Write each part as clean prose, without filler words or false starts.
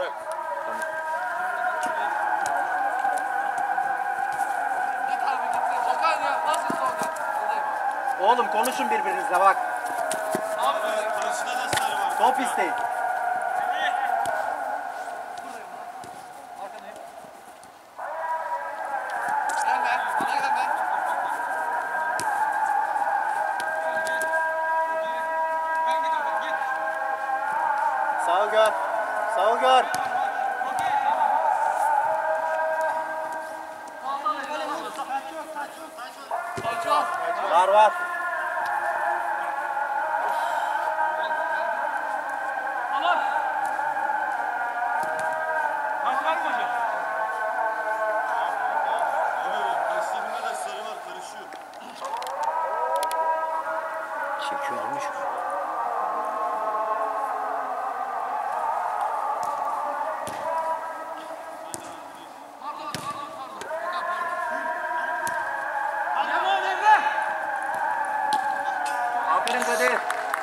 Bırak. Tamam. Git abi git. Okan ya. Nasıl Okan? Oğlum konuşun birbirinizle bak. Abi Karşıda da sarı var. Top isteyin. arkadayım. Gelme. Bana gelme. Sağ ol gör. Sağ ol gör. Var var. Abi desteğinde de sarı var karışıyor. Çekiyormuş. Aferin Kadir.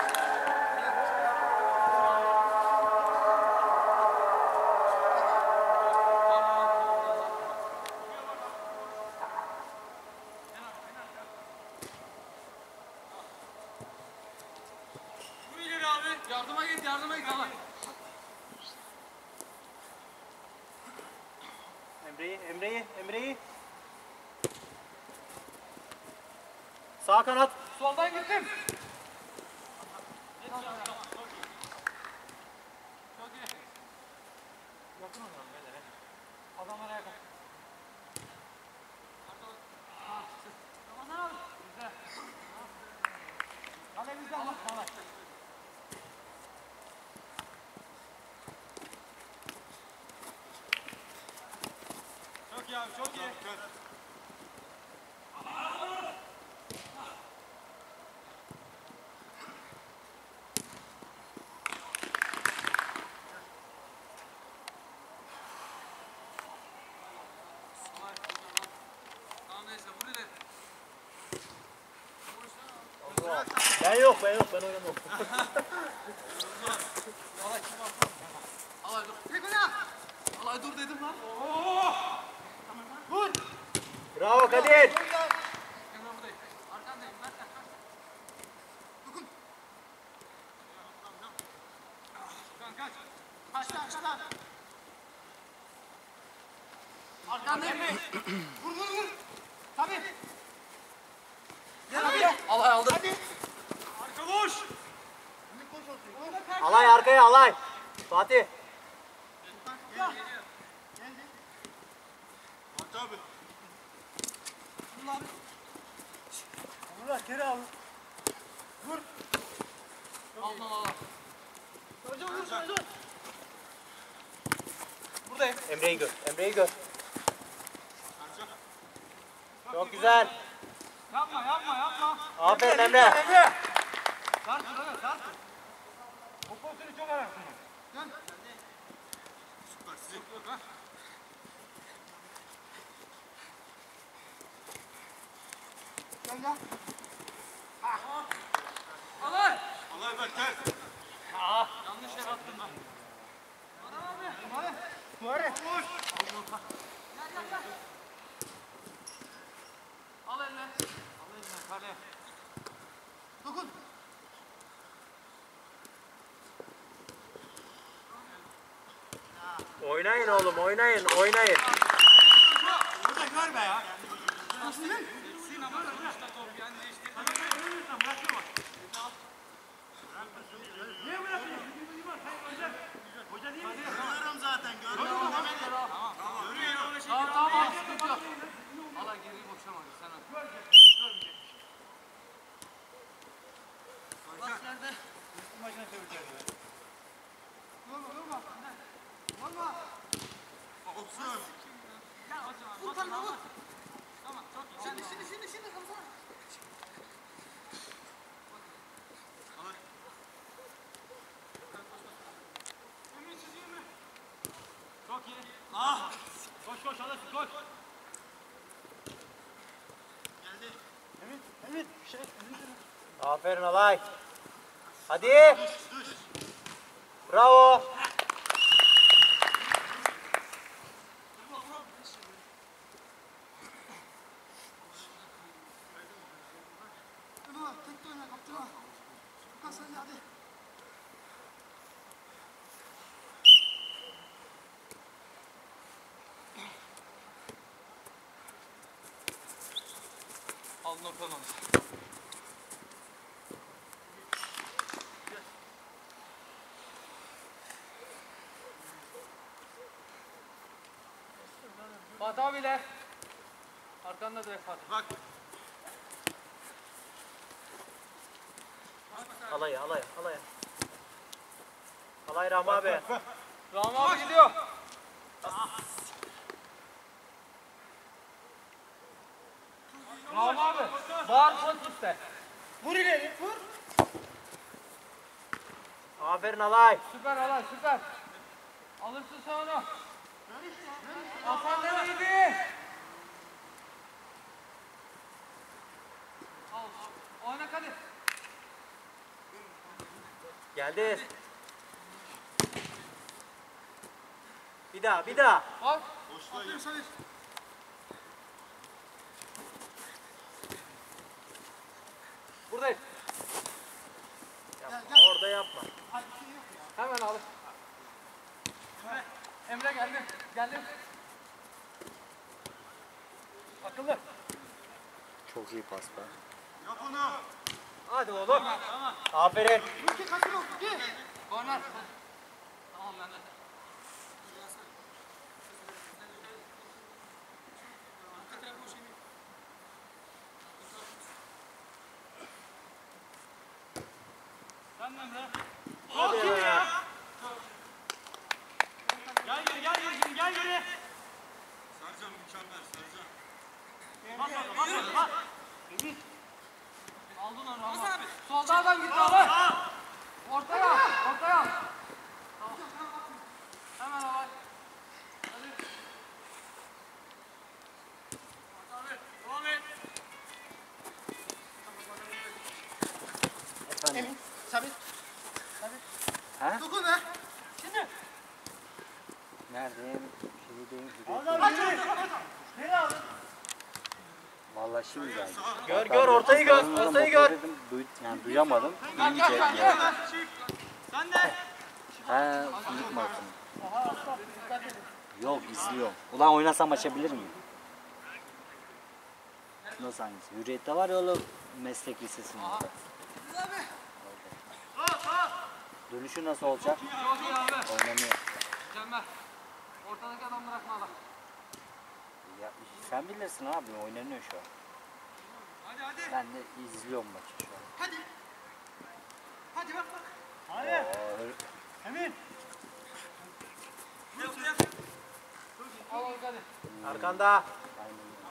Yardıma git, yardıma git. Emre'yi. Sağ kanat. Soldan gittim. Çok iyi. Yakın oynayalım beyler. Adamlara yakın. Ramazan abi. Güzel. Kale bizde ama. Çok iyi abi çok iyi. Tamam neyse vur ile. Ben yok ben oynamam. Alay dur. Alay dur dedim lan. Bravo Kadir. Emre buradayım. Arkandayım. Ben de. Dokun. Kaç. Kaçtan. Arkandayım. Vur. Tabii. Gel abi. Alay aldım. Hadi. Arka boş. Alay arkaya alay. Fatih. Bak abi. Murat geri al. Al. Hocam. Buradayım. Emre'yi gör. Çok güzel. Yapma. Aferin Emre. Sart. O pozisyonu çok ararsın. Gel. Süper sizin. Gel. Alay. Alay bak ters. Yanlış yere attın lan. Muharrem. Gel. Al eline. Kale. Dokun. Oynayın oğlum oynayın. Burada görme ya. Görüyorum zaten görüyorum. Tamam. Sıkıntı yok. Allah geriyi boşamadı. Sen at. Bas nerede? Maçına çevireceğiz ya. Vurma. Olsun. Vur kanka vur. Tamam çok iyi. Şimdi kapsana. Çok iyi. Ah. Koş alasın koş. Geldi. Emin. Aferin alay. Hadi. Düş. Bravo. Aldın o penaltı. Fatih abiyle. Arkanda direkt Fatih. Bak. Alay alay alay. Alay Rahmi abi. Rahmi abi gidiyor. Rahmi abi. Bağır pot üstte. Vur ileri, vur. Aferin alay. Süper Alay süper. Alırsın sen onu. Hasan nereydi? Al. Oyna Kadir. Geldi. Bir daha bir daha. Al. Aferin Samir. Buradayım. Yapma, orada yapma. Hemen al. Emre geldi. Geldi. Akıllı. Çok iyi pas be. Yap onu. Hadi oğlum. Aferin. Ülke kaçır oldu. Gel. Korner. Tamam ben de. Sen de Emre. Hadi be. Gel geri gel geri gel geri. Sercan mükemmel Sercan. Bak. Aldın onu ama. Soldan gitti abi. Ortaya. Ortaya. Tamam. Hemen Alay. Hadi. Devam et. Efendim. Emin. Sabit. Ha? Dokun be. Şimdi. Neredeyim? Şeydeyim. Kaç nereye aldın? Vallahi şimdi geldi. Gör ortayı gör. Ortayı gör. Yani duyamadım. Duyunca ya. Sen de. He, unutma atını. Yok izliyorum. Ulan oynasam açabilir miyim? Nasıl hangisi? Hürriyet'te var ya oğlum meslek lisesinin orada. Dönüşü nasıl olacak? Çok iyi abi. Oynanıyor. Mükemmel. Ortadaki adam bırakma adam. Ya, sen bilirsin abi oynanıyor şu an. Hadi hadi. Ben de izliyorum maçı şu an. Hadi. Hadi bak bak. Oo, Emin. Al al hadi. Arkanda. Aynen öyle.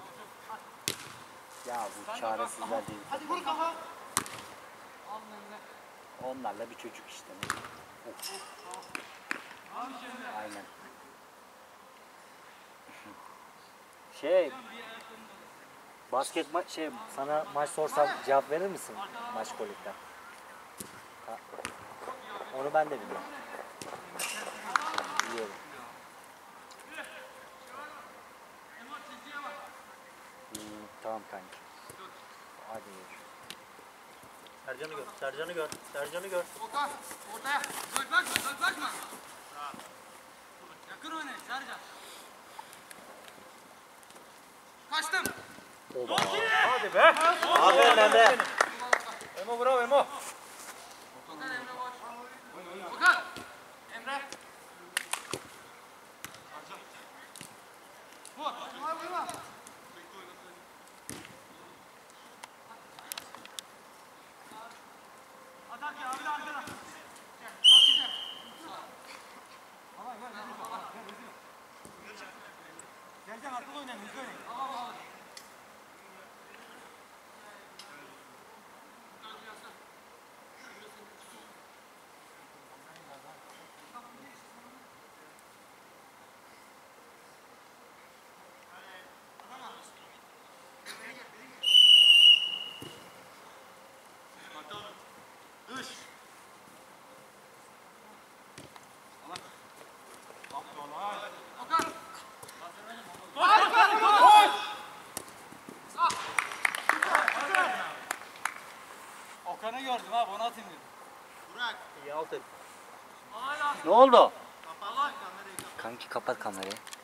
Ya bu çaresizler değil. Hadi vur kafa. Al Emre. Onlarla bir çocuk işte. Of. Aynen. Sana maç sorsam cevap verir misin maç golükten? Onu ben de biliyorum. Biliyorum. Tamam kanki. Hadi görüşürüz. Sercan'ı gör, Sercan'ı gör, Sercan'ı gör. Okan ortaya. Bakma. Yakın oynayın Sercan. Kaçtım. Oba. Hadi be. Aferin Emre. Emo bravo Emo. Okan Emre boş. Okan. Emre. Vur. Atak ya abi de arkada. Sercan akıllı oynayın. Hızlı oynayın. Okan'ı gördüm abi onu atayım dedim. Burak. İyi alt et. Hala. Ne oldu? Kapat kamerayı. Kanki kapat kamerayı.